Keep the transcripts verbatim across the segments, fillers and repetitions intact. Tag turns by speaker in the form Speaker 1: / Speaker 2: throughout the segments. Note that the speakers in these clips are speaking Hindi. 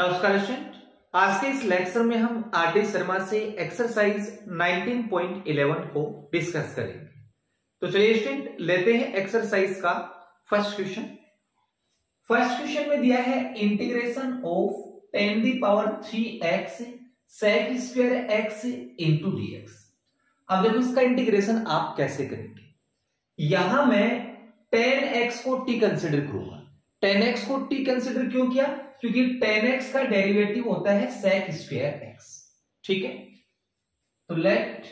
Speaker 1: नमस्कार स्टूडेंट, आज के इस लेक्चर में हम आर डी शर्मा से एक्सरसाइज नाइनटीन पॉइंट इलेवन को डिस्कस करेंगे। तो चलिए स्टूडेंट लेते हैं एक्सरसाइज का फर्स्ट क्वेश्चन। फर्स्ट क्वेश्चन में दिया है integration of tan the power three x sec square x into d x. अब देखो इसका इंटीग्रेशन आप कैसे करेंगे। यहां मैं टेन एक्स को टी कंसिडर करूंगा। टेन एक्स को टी कंसिडर क्यों किया? क्योंकि टेन एक्स का डेरिवेटिव होता है सेक स्क्वायर एक्स। ठीक है, तो let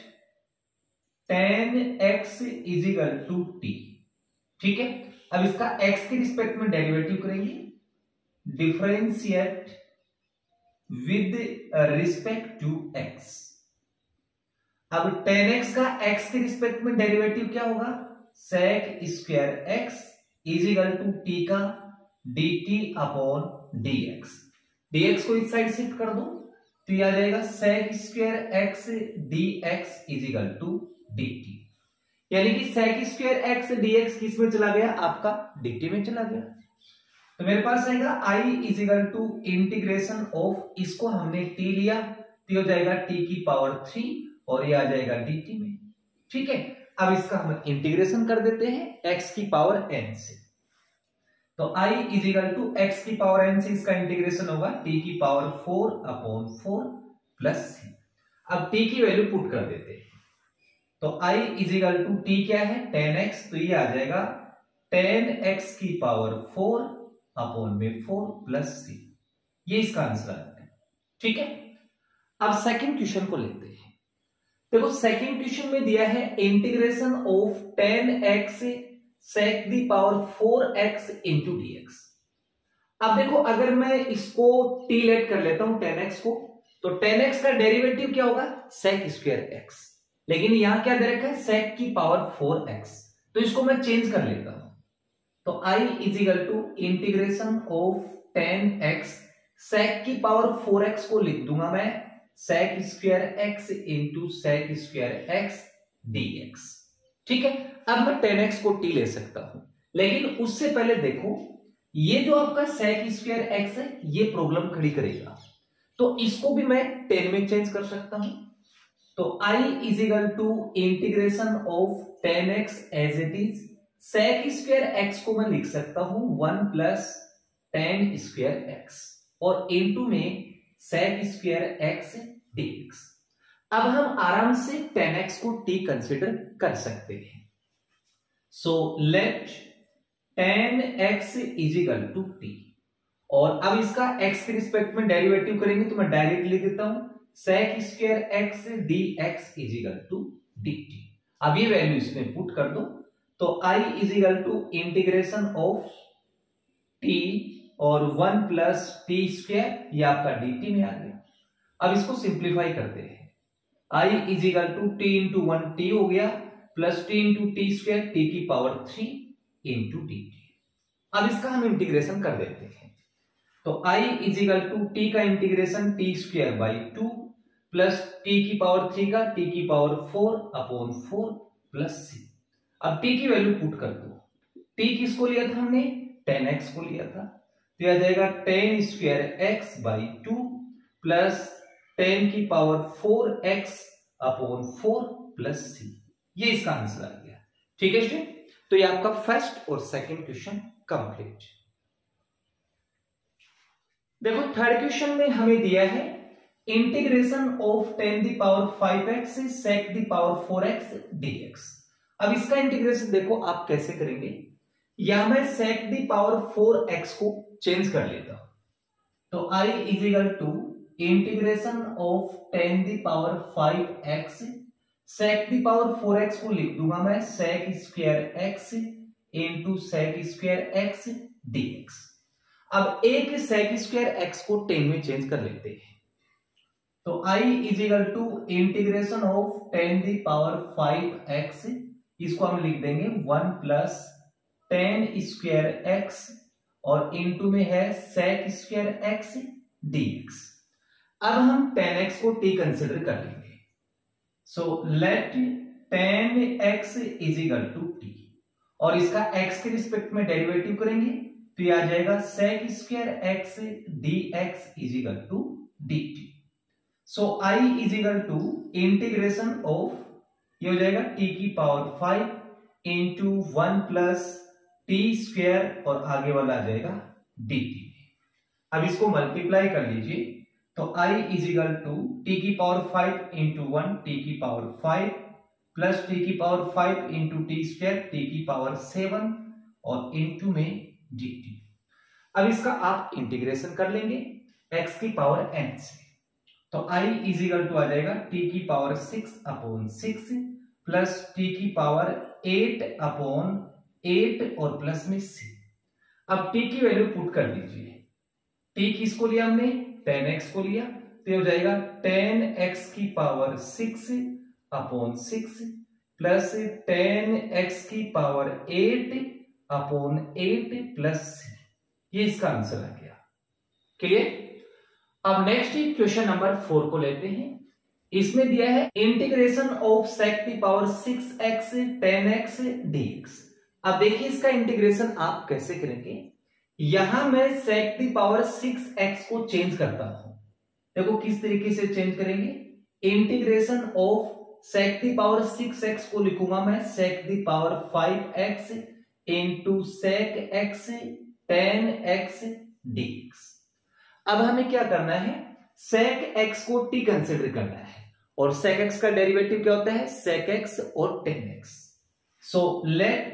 Speaker 1: tan x is equal to t. ठीक है, अब इसका x के रिस्पेक्ट में डेरिवेटिव करेंगे, differentiate with respect to x। अब टेन एक्स का x के रिस्पेक्ट में डेरिवेटिव क्या होगा? Sec square x is equal to t का dt अपॉन dx। dx को इस साइड शिफ्ट कर दो तो ये आ जाएगा sec square x dx is equal to dt। यानी कि सेक स्क्वायर x dx किस में चला गया? आपका dt में चला गया। तो मेरे पास आएगा i is equal to integration of, इसको हमने t लिया तो हो जाएगा t की पावर थ्री और ये आ जाएगा dt में। ठीक है, अब इसका हम इंटीग्रेशन कर देते हैं x की पावर n से। तो i is equal to x की पावर n से इसका इंटीग्रेशन होगा t की power four upon four plus c. अब t की वैल्यू पुट कर देते हैं तो i is equal to t क्या है? टेन एक्स, तो ये आ जाएगा टेन एक्स की पावर फोर अपॉन में फोर प्लस सी। ये इसका आंसर आता है। ठीक है, अब सेकंड क्वेश्चन को लेते हैं। देखो सेकंड क्वेश्चन में दिया है integration of tan x sec the power four x into d x. अब देखो अगर मैं इसको टी लेट कर लेता हूं टेन एक्स को, तो टेन एक्स का डेरिवेटिव क्या होगा? Sec square x. लेकिन यहां क्या दे रखा है? सेक की पावर फोर एक्स। तो इसको मैं चेंज कर लेता हूं तो i is equal to integration of tan x sec की पावर फोर एक्स को लिख दूंगा मैं sec square x into sec square x d x. ठीक है, अब मैं टेन एक्स को t ले सकता हूं, लेकिन उससे पहले देखो ये जो आपका सेक स्क्वायर एक्स है ये प्रॉब्लम खड़ी करेगा, तो इसको भी मैं टेन में चेंज कर सकता हूं। तो i is equal to integration of tan x as it is sec square x को मैं लिख सकता हूं one plus tan square x और इनटू में सेक स्क्वायर एक्स dx। अब हम आराम से टेन एक्स को t कंसिडर कर सकते हैं। So let tan x is equal to t और अब इसका x के रिस्पेक्ट में डेरिवेटिव करेंगे तो मैं डायरेक्ट लिख देता हूं sec square x dx is equal to dt। अब ये वैल्यू इसमें पुट कर दो तो i is equal to integration of t और वन प्लस टी स्क्वायर ये आपका dt में आ गया। अब इसको सिंप्लीफाई करते हैं। i is equal to t into one t हो गया plus t into t square t की power three into d t. अब इसका हम इंटीग्रेशन कर देते हैं तो i is equal to t का integration t square by two plus t की पावर थ्री का टी की power four upon four plus c. अब t की वैल्यू पुट कर दो। t किसको लिया था हमने? टेन एक्स को लिया था, तो यह आ जाएगा tan square x by two plus tan की power four x upon four plus c. ये इसका आंसर आ गया। ठीक है स्टूडेंट, तो ये आपका फर्स्ट और सेकंड क्वेश्चन कंप्लीट। देखो थर्ड क्वेश्चन में हमें दिया है integration of tan the power five x sec the power four x dx। अब इसका इंटीग्रेशन देखो आप कैसे करेंगे। यहां मैं sec the power four x को चेंज कर लेता हूं तो i is equal to integration of tan the power five x sec the power four x को लिख दूंगा मैं sec square x into sec square x dx। अब एक सेक स्क्वायर एक्स को टेन में चेंज कर लेते हैं तो i is equal to integration of tan the power five x, इसको हम लिख देंगे one plus tan square x और इनटू में है सेक स्क्वायर एक्स dx। अब हम टेन एक्स को t कंसिडर कर लेंगे। So let tan x is equal to t और इसका x के रिस्पेक्ट में डेरिवेटिव करेंगे तो ये आ जाएगा sec square x d x is equal to d t. So I is equal to integration of, ये हो जाएगा टी की power five into one plus t square और आगे वाला आ जाएगा डी टी। अब इसको मल्टीप्लाई कर लीजिए तो i is equal to t की power five into one t की पावर फाइव प्लस टी की power five into t square t की पावर सेवन और इंटू में dt। अब इसका आप इंटीग्रेशन कर लेंगे x की पावर n से, तो i इज इक्वल टू आ जाएगा टी की power six upon six plus t की पावर एट अपॉन एट और प्लस में c। अब t की वैल्यू पुट कर दीजिए, t किसको लिया हमने, टेन एक्स को लिया, तो हो जाएगा टेन एक्स की power six upon six plus tan x की power eight upon eight plus c. ये इसका आंसर आ गया। क्लियर। अब नेक्स्ट क्वेश्चन नंबर फोर को लेते हैं। इसमें दिया है इंटीग्रेशन ऑफ सेक की power six x tan x dx. अब देखिए इसका इंटीग्रेशन आप कैसे करेंगे। यहां मैं सेक की पावर सिक्स एक्स को चेंज करता हूं, देखो किस तरीके से चेंज करेंगे। इंटीग्रेशन ऑफ सेक की पावर सिक्स एक्स को लिखूंगा मैं सेक की power five x into sec x tan x dx. अब हमें क्या करना है, सेक एक्स को टी कंसिडर करना है और सेक एक्स का डेरिवेटिव क्या होता है, सेक एक्स और tan x. So let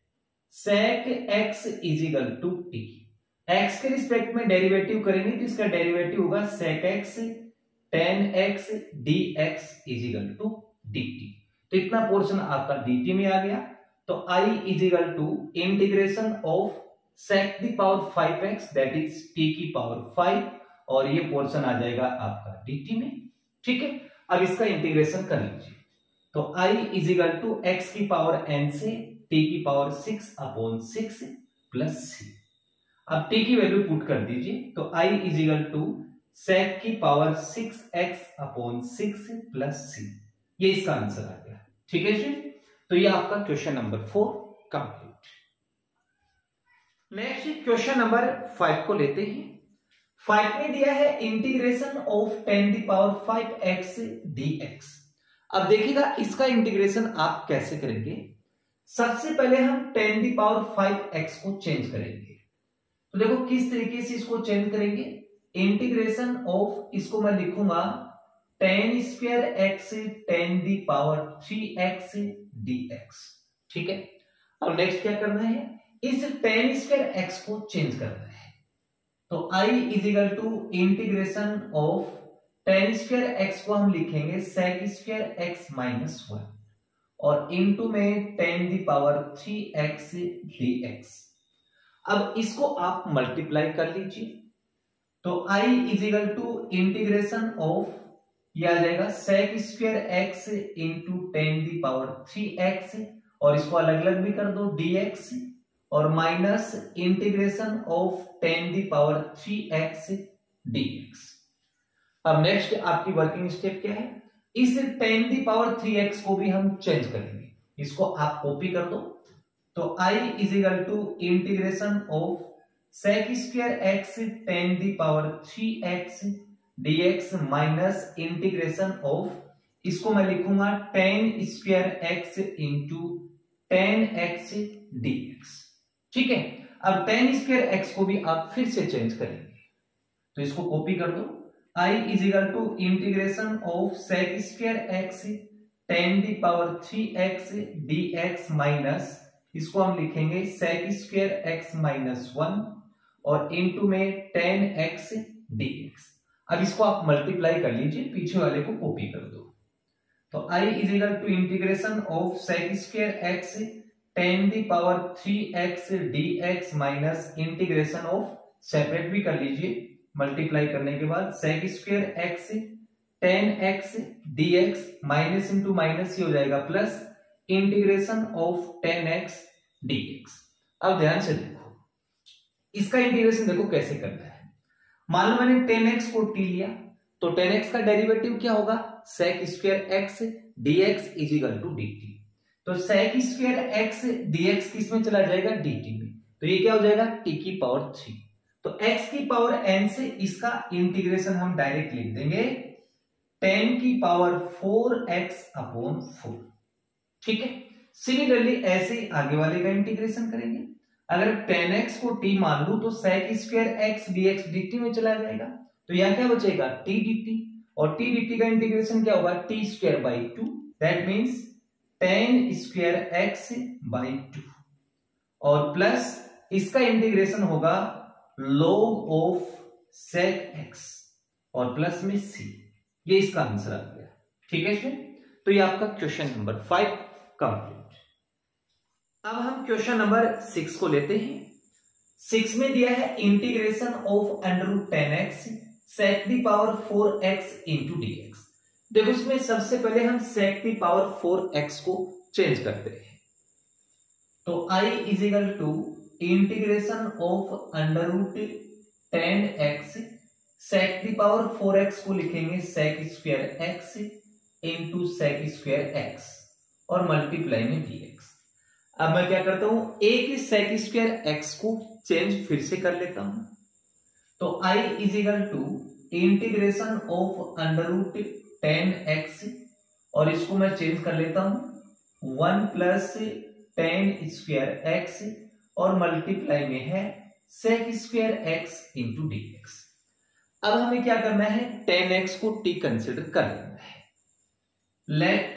Speaker 1: sec x is equal to t. X के रिस्पेक्ट में डेरिवेटिव करेंगे तो इसका डेरिवेटिव होगा sec x tan x d x is equal to d t. तो इतना पोर्शन आपका dt में आ गया। तो i is equal to integration of sec the power five x that is t की पावर फाइव और ये पोर्शन आ जाएगा आपका dt में। ठीक है, अब इसका इंटीग्रेशन कर लीजिए। तो i is equal to x की पावर n से t की power six upon six plus c. अब t की वैल्यू पुट कर दीजिए तो i is equal to sec की power six x upon six plus c. ये इसका आंसर आ गया। ठीक है जी, तो ये आपका question number four complete. Next question number five को लेते हैं। फाइव में दिया है integration of tan the power five x d x. अब देखिएगा इसका इंटीग्रेशन आप कैसे करेंगे। सबसे पहले हम tan the power five x को चेंज करेंगे, तो देखो किस तरीके से इसको चेंज करेंगे। इंटीग्रेशन ऑफ, इसको मैं लिखूंगा tan square x tan the power three x d x. ठीक है, अब नेक्स्ट क्या करना है, इस टेन स्क्वायर एक्स को चेंज करना है। तो i is equal to integration of tan square x को हम लिखेंगे sec square x minus one और इंटू में tan the power three x d x. अब इसको आप मल्टीप्लाई कर लीजिए तो i is equal to integration of, यह आ जाएगा sec square x into tan the power three x और इसको अलग अलग भी कर दो dx और minus integration of tan the power three x dx। अब नेक्स्ट आपकी वर्किंग स्टेप क्या है, इस tan the power three x को भी हम चेंज करेंगे, इसको आप कॉपी कर दो। तो i is equal to integration of sec square x tan the power three x dx minus integration of, इसको मैं लिखूंगा tan square x into tan x dx। ठीक है, अब टेन स्क्वायर एक्स को भी आप फिर से चेंज करेंगे, तो इसको कॉपी कर दो। i is equal to integration of sec square x tan the power three x dx minus, इसको हम लिखेंगे sec square x minus one और इंटू में टेन एक्स dx। अब इसको आप मल्टीप्लाई कर लीजिए, पीछे वाले को कॉपी कर दो। तो i is equal to integration of sec square x tan the power three x dx minus integration of, separate भी कर लीजिए मल्टीप्लाई करने के बाद, sec square x tan x dx minus into minus ही हो जाएगा plus integration of tan x dx। अब ध्यान से देखो इसका इंटीग्रेशन देखो कैसे करना है। मान लो मैंने टेन एक्स को t लिया तो टेन एक्स का डेरिवेटिव क्या होगा, sec square x dx is equal to dt। तो सेक स्क्वायर एक्स dx किस में चला जाएगा, dt में। तो ये क्या हो जाएगा टी की पावर थ्री। तो x की पावर n से इसका इंटीग्रेशन हम डायरेक्ट लिख देंगे टेन की power four x upon four. ठीक है, सिमिलरली ऐसे ही आगे वाले का इंटीग्रेशन करेंगे। अगर टेन एक्स को t मान लू तो sec square x dx dt में चला जाएगा, तो यहां क्या बचेगा t dt, और t dt का इंटीग्रेशन क्या होगा t square by two, that means tan square x by two, और प्लस इसका इंटीग्रेशन होगा log ऑफ sec x और प्लस में c। ये इसका आंसर आ गया। ठीक है, तो ये आपका क्वेश्चन नंबर फाइव कंप्लीट। अब हम क्वेश्चन नंबर सिक्स को लेते हैं। सिक्स में दिया है integration of under root tan x sec the power four x into d x. देखो इसमें सबसे पहले हम sec the power four x को चेंज करते हैं, तो i is equal to integration of under root tan x sec the power four x को लिखेंगे sec square x into sec square x और मल्टीप्लाई में dx। अब मैं क्या करता हूं एक ही सेक स्क्वायर एक्स को चेंज फिर से कर लेता हूं, तो i is equal to integration of under root tan x और इसको मैं चेंज कर लेता हूं one plus tan square x और मल्टीप्लाई में है sec square x into d x. अब हमें क्या करना है टेन एक्स को t कंसिडर कर लेना है। Let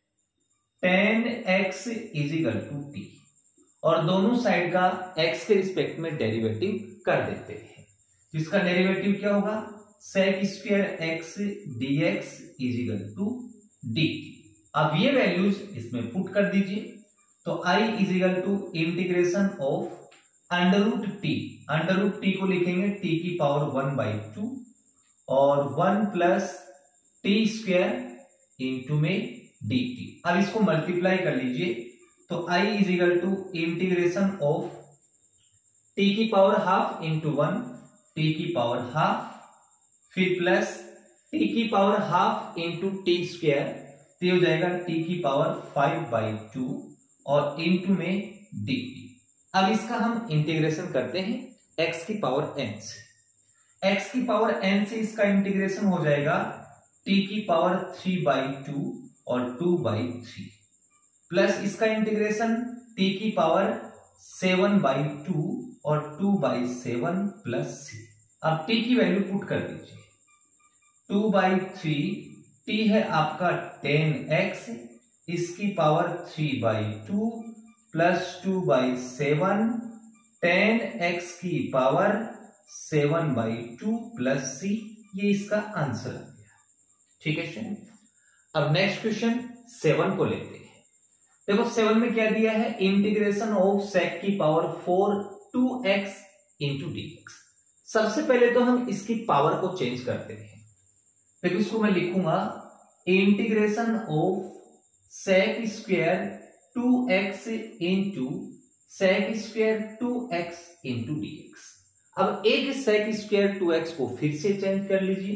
Speaker 1: tan x is equal to t और दोनों साइड का x के रिस्पेक्ट में डेरिवेटिव कर देते हैं, जिसका डेरिवेटिव क्या होगा sec square x d x is equal to d t. अब ये वैल्यूज इसमें पुट कर दीजिए, तो i is equal to integration of under root t, under root t को लिखेंगे t की पावर वन बाई टू और one plus t square into में डी टी। अब इसको मल्टीप्लाई कर लीजिए, तो i is equal to integration of t की power half into one, t की पावर हाफ, फिर प्लस t की power half into t square, तो हो जाएगा t की पावर फाइव बाई टू और इंटू में डी टी। अब इसका हम इंटीग्रेशन करते हैं x की पावर n से। x की पावर n से इसका इंटीग्रेशन हो जाएगा t की पावर थ्री बाई टू और टू बाई थ्री, प्लस इसका इंटीग्रेशन t की पावर सेवन बाई टू और two by seven plus c. अब t की वैल्यू पुट कर दीजिए, टू बाई थ्री, t है आपका टेन एक्स, इसकी power three by two plus two by seven, tan x की power seven by two plus c. ये इसका आंसर आ गया। ठीक है स्टूडेंट, अब नेक्स्ट क्वेश्चन सेवन को लेते हैं। देखो सेवन में क्या दिया है इंटीग्रेशन ऑफ सेक की power four two x into d x. सबसे पहले तो हम इसकी पावर को चेंज करते हैं। देखो इसको मैं लिखूंगा integration of sec square two x into sec square two x into d x. अब एक सेक स्क्वायर टू एक्स को फिर से चेंज कर लीजिए,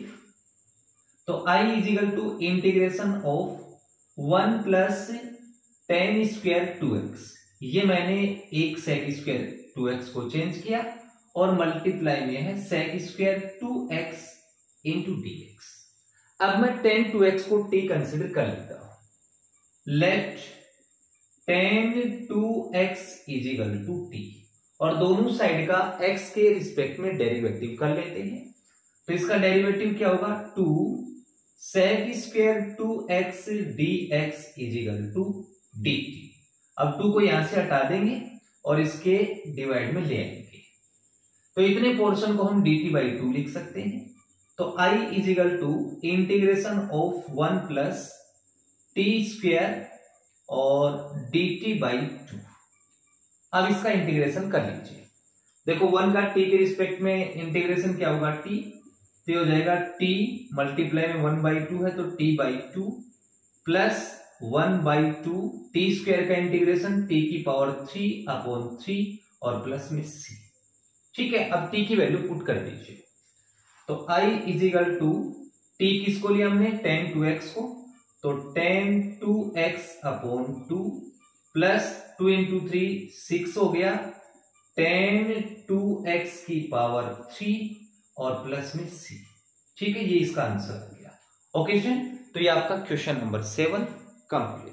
Speaker 1: तो i is equal to integration of one plus tan square two x. ये मैंने एक सेक स्क्वायर टू एक्स को चेंज किया और मल्टीप्लाई में है sec square two x into d x. अब मैं टेन टू एक्स को t कंसिडर कर लेता हूं। Let tan two x is equal to t और दोनों साइड का x के रिस्पेक्ट में डेरिवेटिव कर लेते हैं, तो इसका डेरिवेटिव क्या होगा two sec square two x d x is equal to d t. अब टू को यहां से हटा देंगे और इसके डिवाइड में ले आएंगे, तो इतने पोर्शन को हम डी टी बाई टू लिख सकते हैं। तो i is equal to integration of one plus t square और डी टी बाई टू। अब इसका इंटीग्रेशन कर लीजिए। देखो वन का t के रिस्पेक्ट में इंटीग्रेशन क्या होगा t, तो हो जाएगा t मल्टीप्लाई में वन बाई टू है तो t by two plus one by two, t square का इंटीग्रेशन t की पावर थ्री अपॉन थ्री और प्लस में c। ठीक है, अब t की वैल्यू पुट कर दीजिए, तो i is equal to t किसको लिया हमने टेन टू एक्स को, तो tan two x upon two plus two into three six हो गया टेन टू एक्स की पावर थ्री और प्लस में सी। ठीक है, ये इसका आंसर हो गया। ओके स्टूडेंट, तो ये आपका question number seven complete.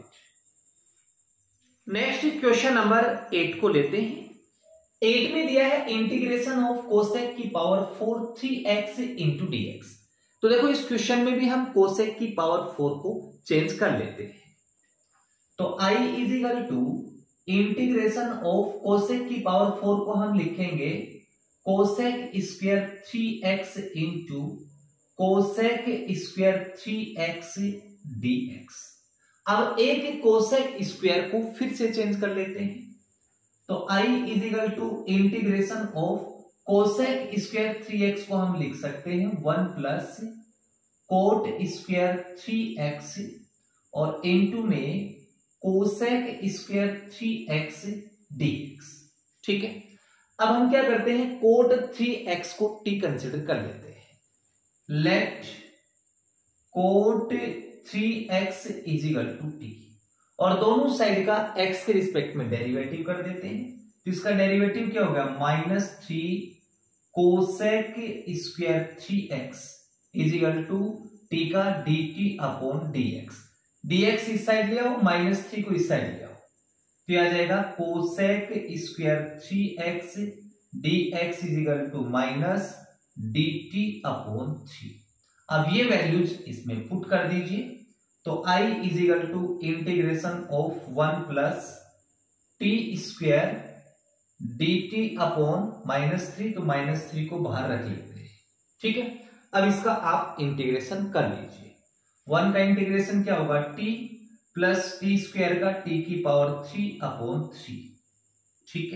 Speaker 1: Next question number eight को लेते हैं। एट में दिया है इंटीग्रेशन ऑफ कोसेक की power four three x into d x. तो देखो इस क्वेश्चन में भी हम कोसेक की पावर फोर को चेंज कर लेते हैं। तो i is equal to integration of cosec की पावर फोर को हम लिखेंगे cosec square three x into cosec square three x d x. अब एक कोसेक स्क्वायर को फिर से चेंज कर लेते हैं। तो i is equal to integration of cosec square three x को हम लिख सकते हैं one plus cot square three x और इनटू में cosec square three x d x. ठीक है, अब हम क्या करते हैं, कोट थ्री एक्स को t कंसिडर कर लेते हैं। Let cot three x is equal to t और दोनों साइड का x के रिस्पेक्ट में डेरिवेटिव कर देते हैं। तो इसका डेरिवेटिव क्या होगा, minus three cosec square three x is equal to t का d t upon d x. dx इस साइड ले आओ, माइनस थ्री को इस साइड ले आओ, तो आ जाएगा cosec square three x d x is equal to minus d t upon three. अब ये वैल्यूज इसमें पुट कर दीजिए। तो i is equal to integration of one plus t square d t upon minus three, तो माइनस थ्री को बाहर रख लेते हैं। ठीक है, अब इसका आप इंटीग्रेशन कर लीजिए। वन का इंटीग्रेशन क्या होगा, t प्लस टी स्क्वायर का t की पावर थ्री अपॉन थ्री। ठीक है,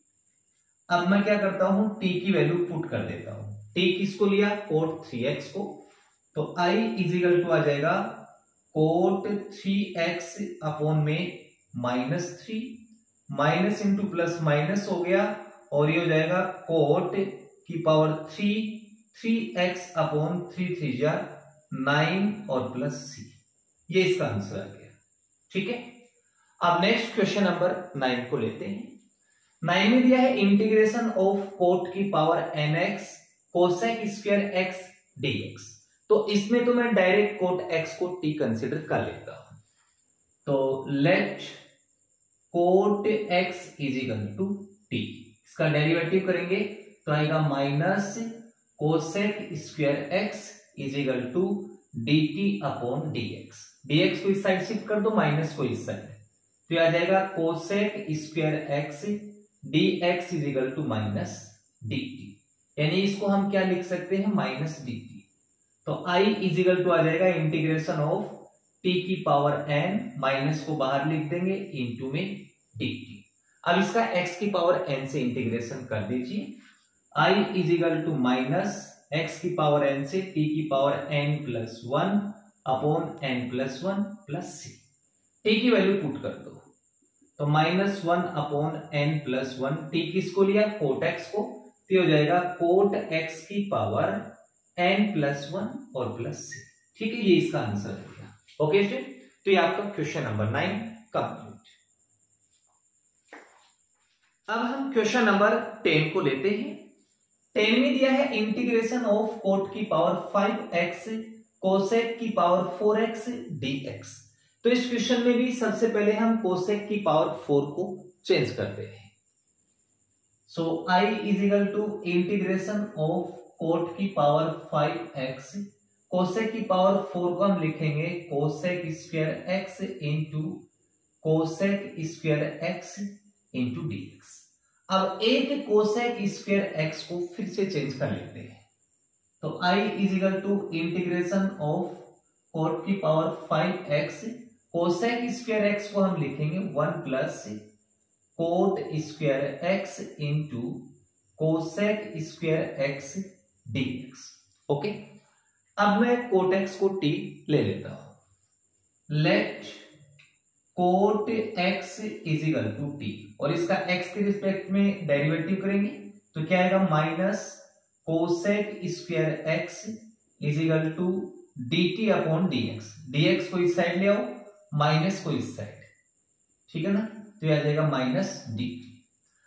Speaker 1: अब मैं क्या करता हूं, t की वैल्यू पुट कर देता हूं। t किसको लिया, कोट थ्री एक्स को। तो i इज इक्वल टू आ जाएगा कोट थ्री एक्स अपॉन में minus three, minus into plus minus हो गया और ये हो जाएगा कोट की power three three x upon three three जा नाइन और प्लस सी। ये इसका आंसर आ गया। ठीक है, अब नेक्स्ट क्वेश्चन नंबर नाइन को लेते हैं। नाइन में दिया है इंटीग्रेशन ऑफ कोट की power n x cosec square x d x. तो इसमें तो मैं डायरेक्ट कोट एक्स को टी कंसिडर कर लेता हूं। तो let cot x is equal to t, इसका डेरिवेटिव करेंगे तो आएगा minus cosec square x is equal to d t upon d x. D x को इस साइड शिफ्ट कर दो, माइनस को इस साइड, तो आ जाएगा cosec square x d x is equal to minus d t. यानी इसको हम क्या लिख सकते हैं, माइनस डी टी। तो i इज इक्वल टू आ जाएगा इंटीग्रेशन ऑफ t की पावर n, माइनस को बाहर लिख देंगे इंटू में dt। अब इसका x की पावर n से इंटीग्रेशन कर दीजिए। i is equal to minus x की पावर n से t की power n plus one upon n plus one plus c. t की वैल्यू पुट कर दो, तो minus one upon n plus one, t किसको लिया, कोट x को, तो हो जाएगा कोट x की पावर n प्लस वन और प्लस सी। ठीक है, ये इसका आंसर हो गया। ओके स्टूडेंट, तो ये आपका क्वेश्चन नंबर नाइन कंप्लीट। अब हम क्वेश्चन नंबर टेन को लेते हैं। टेन में दिया है इंटीग्रेशन ऑफ कोट की पावर फाइव एक्स कोसेक की power four x d x. तो इस क्वेश्चन में भी सबसे पहले हम कोसेक की पावर फोर को चेंज करते हैं। So i is equal to integration of cot की पावर फाइव एक्स कोसेक की पावर फोर को हम लिखेंगे cosec square x into cosec square x into d x. अब एक कोसेक स्क्वायर एक्स को फिर से चेंज कर लेते हैं। तो i is equal to integration of cot की power five x cosec square x को हम लिखेंगे one plus cot square x into cosec square x d x. Okay, अब मैं कोट एक्स को t ले लेता हूं। Let cot x is equal to t और इसका x के रिस्पेक्ट में डेरिवेटिव करेंगे तो क्या आएगा, minus cosec square x is equal to d t upon d x. D x को इस साइड ले आओ, माइनस को इस साइड, ठीक है ना, तो ये आ जाएगा माइनस डी टी।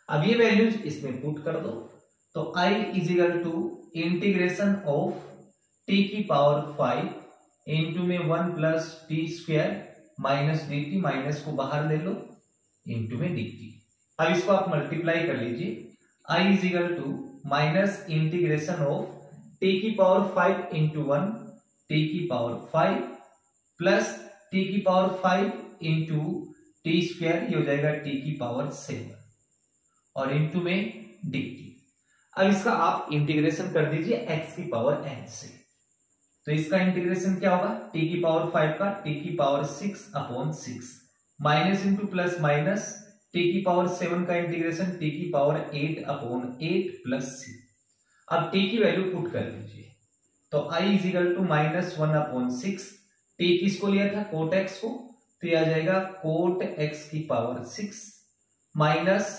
Speaker 1: अब ये वैल्यूज इसमें पुट कर दो, तो i is equal to integration of t की पावर फाइव इंटू में one plus t square minus d t, minus को बाहर ले लो, इंटू में डी टी। अब इसको आप मल्टीप्लाई कर लीजिए, i is equal to minus integration of t की power five into one, t की पावर फाइव प्लस t की power five into t square, ये हो जाएगा t की पावर सेवन और इंटू में डी टी। अब इसका आप इंटीग्रेशन कर दीजिए x की पावर n से, तो इसका इंटीग्रेशन क्या होगा, t की पावर फाइव का t की power six upon six, minus into plus minus, t की पावर सेवन का इंटीग्रेशन t की power eight upon eight plus c. अब t की वैल्यू पुट कर लीजिए, तो i is equal to minus one upon six, t किसको लिया था, कोट x को, तो यह आ जाएगा कोट x की power six minus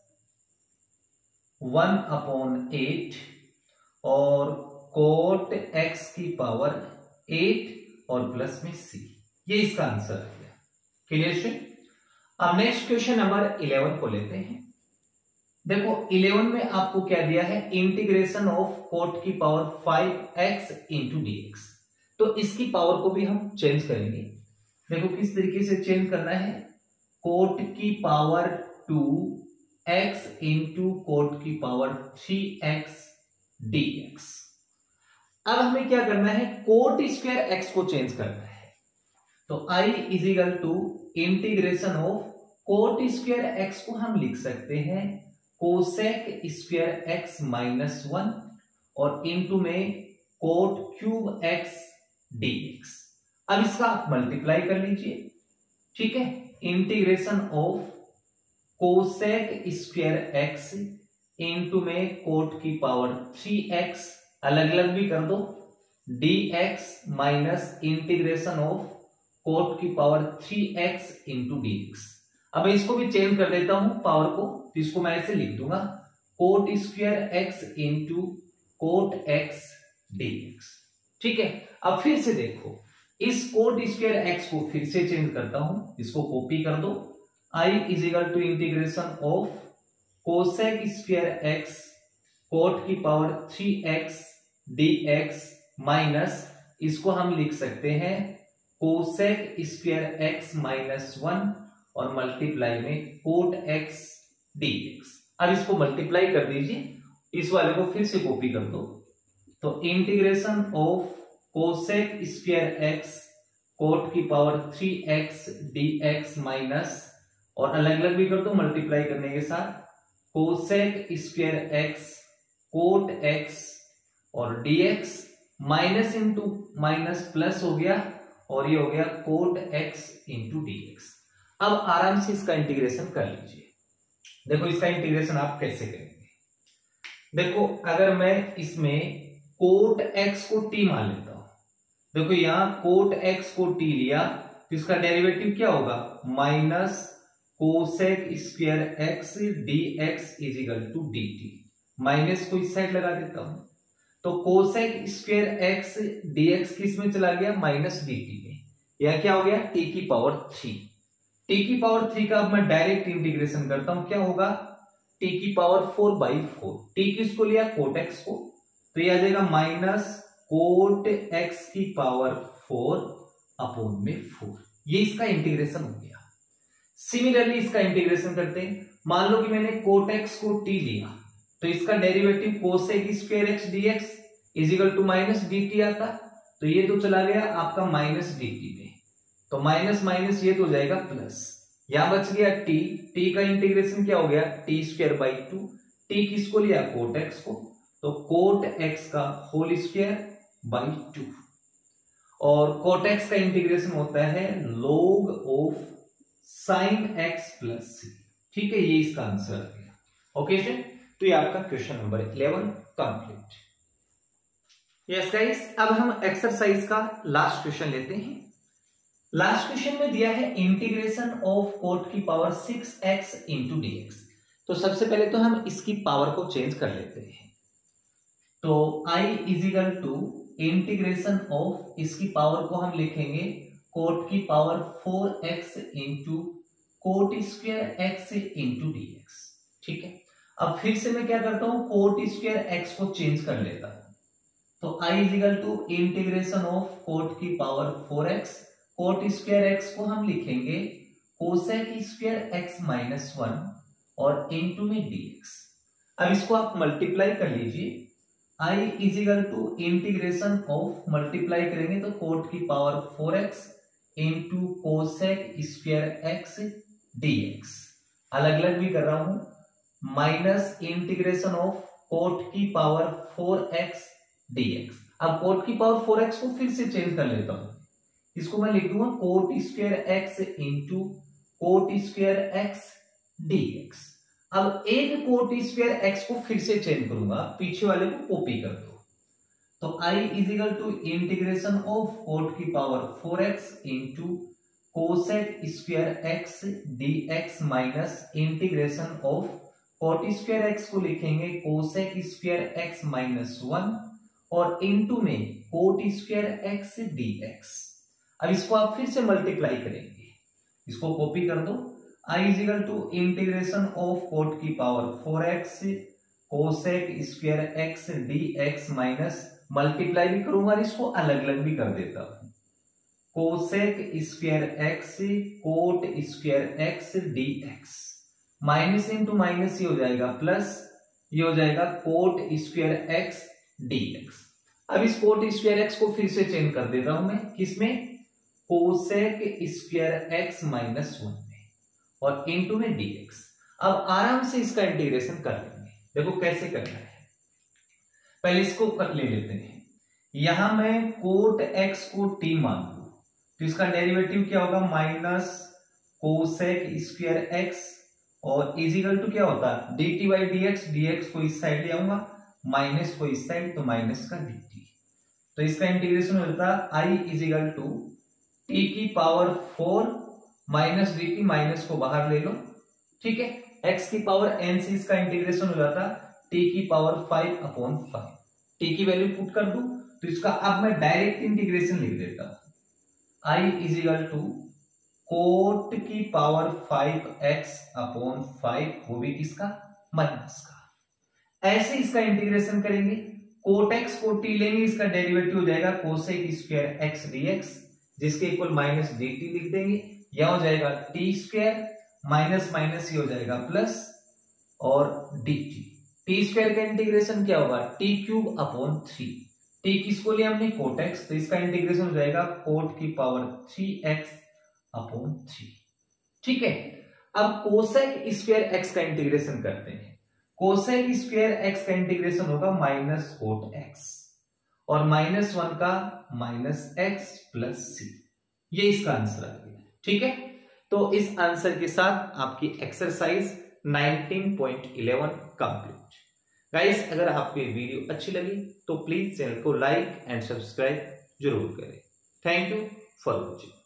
Speaker 1: one upon eight और कोट x की पावर एट और प्लस में c। ये इसका आंसर है। Clear student. अब नेक्स्ट क्वेश्चन नंबर इलेवन को लेते हैं। देखो इलेवन में आपको क्या दिया है, इंटीग्रेशन ऑफ कोट की power five x into d x. तो इसकी पावर को भी हम चेंज करेंगे। देखो किस तरीके से चेंज करना है, कोट की power two x into cot की power three x d x. अब हमें क्या करना है, कोट स्क्वायर एक्स को चेंज करना है, तो i is equal to integration of cot square x को हम लिख सकते हैं cosec square x minus one और इंटू में cot cube x d x. अब इसका आप मल्टीप्लाई कर लीजिए, ठीक है, integration of cosec square x into में कोट की पावर थ्री एक्स, अलग अलग भी कर दो, d x minus integration of cot की power three x into d x. अब इसको भी चेंज कर देता हूं पावर को, तो इसको मैं ऐसे लिख दूंगा cot square x into cot x d x. ठीक है, अब फिर से देखो, इस कोट स्क्वायर एक्स को फिर से चेंज करता हूं, इसको कॉपी कर दो, i is equal to integration of cosec square x cot की power three x d x minus, इसको हम लिख सकते हैं cosec square x minus one और मल्टीप्लाई में कोट एक्स डी एक्स। अब इसको मल्टीप्लाई कर दीजिए, इस वाले को फिर से कॉपी कर दो, तो integration of cosec square x cot की power three x d x minus, और अलग अलग भी कर दो मल्टीप्लाई करने के साथ, cosec square x cot x और dx minus into minus plus हो गया और ये हो गया cot x into d x. अब आराम से इसका इंटीग्रेशन कर लीजिए। देखो इसका इंटीग्रेशन आप कैसे करेंगे, देखो अगर मैं इसमें कोट x को t मान लेता हूं, देखो यहां कोट x को t लिया तो इसका डेरिवेटिव क्या होगा, minus cosec square x d x is equal to d t, minus को इस साइड लगा देता हूं, तो cosec square x d x किस में चला गया, माइनस डी टी में, यह क्या हो गया टी की पावर थ्री। टी की पावर थ्री का अब मैं डायरेक्ट इंटीग्रेशन करता हूं, क्या होगा टी की power four by four, t किसको लिया कोट एक्स को, तो यह आ जाएगा माइनस कोट एक्स की पावर फोर अपॉन में फोर। ये इसका इंटीग्रेशन हो गया। सिमिलरली इसका इंटीग्रेशन करते हैं, मान लो कि मैंने कोट एक्स को टी लिया तो इसका derivative cosec square x d x is equal to minus d t आता, तो ये तो चला गया आपका माइनस डी टी में, तो माइनस माइनस ये तो हो जाएगा प्लस, यहां बच गया टी, टी का इंटीग्रेशन क्या हो गया t square by two, t किसको लिया कोट एक्स को, तो कोट एक्स का होल स्क्वायर बाई टू, और कोट एक्स का इंटीग्रेशन होता है log of sine x plus c. ठीक है, ये इसका आंसर आ गया। ओके स्टूडेंट, तो ये आपका question number eleven complete. Yes guys, अब हम एक्सरसाइज का लास्ट क्वेश्चन लेते हैं। लास्ट क्वेश्चन में दिया है इंटीग्रेशन ऑफ कोट की power six x into d x. तो सबसे पहले तो हम इसकी पावर को चेंज कर लेते हैं, तो i is equal to integration of, इसकी पावर को हम लिखेंगे कोट की power four x into cot square x into d x. ठीक है, अब फिर से मैं क्या करता हूं, कोट स्क्वायर एक्स को चेंज कर लेता हूं। तो i is equal to integration of cot की power four x, cot square x को हम लिखेंगे cosec square x minus one और इनटू में dx। अब इसको आप मल्टीप्लाई कर लीजिए, i is equal to integration of, multiply करेंगे तो कोट की power four x into cosec square x dx, अलग अलग भी कर रहा हूं, माइनस इंटीग्रेशन ऑफ कोट की पावर फोर एक्स dx। अब कोट की पावर फोर एक्स को फिर से चेंज कर लेता हूं, इसको मैं लिख दूंगा cot square x into cot square x dx। अब एक कोट स्क्वायर एक्स को फिर से चेंज करूंगा, पीछे वाले को कॉपी कर दो, तो i is equal to integration of cot की power four x into cosec square x dx minus integration of cot square x को लिखेंगे cosec square x minus one और इनटू में कोट स्क्वायर एक्स dx। अब इसको आप फिर से मल्टीप्लाई करेंगे, इसको कॉपी कर दो, i is equal to integration of cot की power four x cosec square x dx minus, multiply भी करूंगा और इसको अलग अलग भी कर देता हूं, cosec square x cot square x dx, minus into minus ये हो जाएगा प्लस, ये हो जाएगा कोट स्क्वायर एक्स dx। अब इस कोट स्क्वायर एक्स को फिर से चेंज कर देता हूं मैं, किसमें, cosec square x minus one में और इनटू में dx। अब आराम से इसका इंटीग्रेशन कर लेंगे, देखो कैसे करना है, पहले इसको कर ले लेते हैं, यहां मैं कोट x को t मान लूं तो इसका डेरिवेटिव क्या होगा, माइनस कोसेक स्क्वायर x और इज इक्वल टू क्या होता है d t by d x, dx को इस साइड ले आऊंगा, माइनस को इस साइड, तो माइनस का dt। तो इसका इंटीग्रेशन होता है i is equal to t की power four minus dt, minus को बाहर ले लो, ठीक है, x की पावर n से इसका इंटीग्रेशन हो जाता t की power five upon five, t की वैल्यू पुट कर दूं तो इसका अब मैं डायरेक्ट इंटीग्रेशन लिख देता हूं, i is equal to cot की power five x upon five, वो भी किसका, माइनस का। ऐसे इसका इंटीग्रेशन करेंगे, कोट एक्स को t लेंगे, इसका डेरिवेटिव हो जाएगा कोसेक स्क्वायर एक्स dx, जिसके इक्वल माइनस dt लिख देंगे, यह हो जाएगा टी स्क्वायर माइनस माइनस ये हो जाएगा प्लस और dt। टी स्क्वायर का इंटीग्रेशन क्या होगा, t cube upon three, t किसको लिया हमने, कोट एक्स, तो इसका इंटीग्रेशन हो जाएगा कोट की power three x upon three, ठीक है। अब कोसेक स्क्वायर एक्स का इंटीग्रेशन करते हैं, कोसेक स्क्वायर एक्स का इंटीग्रेशन होगा माइनस कोट एक्स और माइनस वन का माइनस एक्स प्लस सी, ये इसका आंसर आ गया, ठीक है। तो इस आंसर के साथ आपकी exercise nineteen point eleven complete. Guys, अगर आपको ये वीडियो अच्छी लगी तो प्लीज चैनल को लाइक एंड सब्सक्राइब जरूर करें। Thank you for watching.